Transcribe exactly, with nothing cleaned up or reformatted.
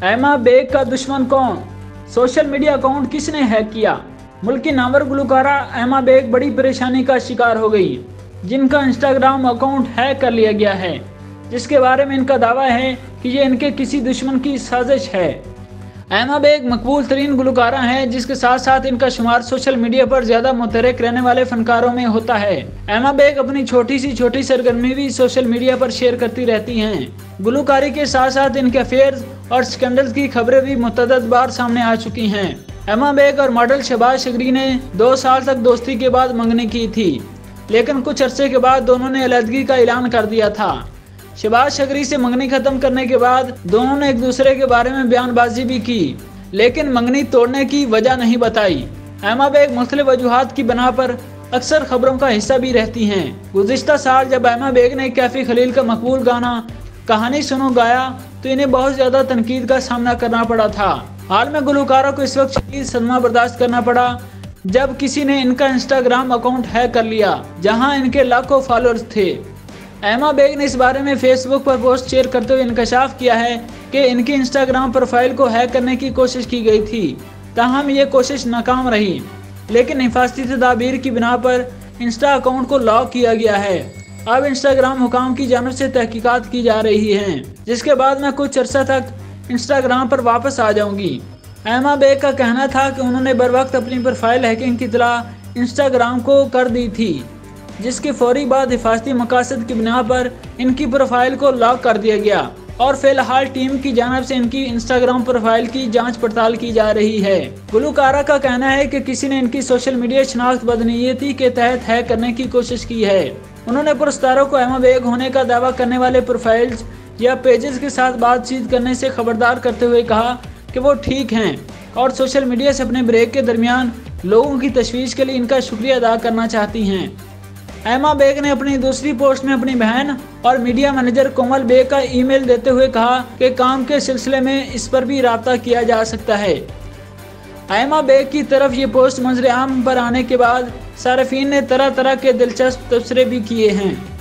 एमा बेग का दुश्मन कौन? सोशल मीडिया अकाउंट किसने हैक किया? मुल्क की नामवर गुलकारा एमा बेग बड़ी परेशानी का शिकार हो गई, जिनका इंस्टाग्राम अकाउंट हैक कर लिया गया है, जिसके बारे में इनका दावा है कि ये इनके किसी दुश्मन की साजिश है। एमा बेग मकबूल तरीन गुलकारा हैं, जिसके साथ साथ इनका शुमार सोशल मीडिया पर ज्यादा मुतहरक रहने वाले फनकारों में होता है। एमा बेग अपनी छोटी सी छोटी सरगर्मी भी सोशल मीडिया पर शेयर करती रहती हैं। गुलकारी के साथ साथ इनके अफेयर्स और स्कैंडल्स की खबरें भी मुतअद्दिद बार सामने आ चुकी हैं। एमा बेग और मॉडल शहबाज शगरी ने दो साल तक दोस्ती के बाद मंगनी की थी, लेकिन कुछ अरसे के बाद दोनों ने अलहदगी का ऐलान कर दिया था। शहबाज शगरी से मंगनी खत्म करने के बाद दोनों ने एक दूसरे के बारे में बयानबाजी भी की, लेकिन मंगनी तोड़ने की वजह नहीं बताई। एमा बेग मुख्तलिफ वजूहात की बिना पर अक्सर खबरों का हिस्सा भी रहती हैं। गुज़िश्ता साल जब एमा बेग ने कैफी खलील का मकबूल गाना कहानी सुनो गाया तो इन्हें बहुत ज्यादा तनकीद का सामना करना पड़ा था। हाल में गुलकारा को इस वक्त शदीद सदमा बर्दाश्त करना पड़ा जब किसी ने इनका इंस्टाग्राम अकाउंट हैक कर लिया, जहां इनके लाखों फॉलोअर्स थे। एमा बेग ने इस बारे में फेसबुक पर पोस्ट शेयर करते हुए इंकशाफ किया है कि इनकी इंस्टाग्राम प्रोफाइल को हैक करने की कोशिश की गई थी, ताहम ये कोशिश नाकाम रही, लेकिन हिफाजती तदाबीर की बिना पर इंस्टा अकाउंट को लॉक किया गया है। अब इंस्टाग्राम हुकाम की जानिब से तहकीकात की जा रही हैं, जिसके बाद मैं कुछ अर्सा तक इंस्टाग्राम पर वापस आ जाऊंगी। एमा बेग का कहना था कि उन्होंने बर वक्त अपनी प्रोफाइल हैकिंग की इत्तला इंस्टाग्राम को कर दी थी, जिसके फौरी बाद हिफाजती मकासद की बिना पर इनकी प्रोफाइल को लॉक कर दिया गया और फिलहाल टीम की जानिब से इनकी इंस्टाग्राम प्रोफाइल की जांच पड़ताल की जा रही है। गुलकारा का कहना है कि किसी ने इनकी सोशल मीडिया शनाख्त बदनीयती के तहत हैक करने की कोशिश की है। उन्होंने पुरस्कारों को एमा बेग होने का दावा करने वाले प्रोफाइल्स या पेजेस के साथ बातचीत करने से खबरदार करते हुए कहा कि वो ठीक हैं और सोशल मीडिया से अपने ब्रेक के दरमियान लोगों की तशवीश के लिए इनका शुक्रिया अदा करना चाहती हैं। एमा बेग ने अपनी दूसरी पोस्ट में अपनी बहन और मीडिया मैनेजर कोमल बेग का ईमेल देते हुए कहा कि काम के सिलसिले में इस पर भी राब्ता किया जा सकता है। एमा बेग की तरफ ये पोस्ट मंजर आम पर आने के बाद सार्फिन ने तरह तरह के दिलचस्प तबसरे भी किए हैं।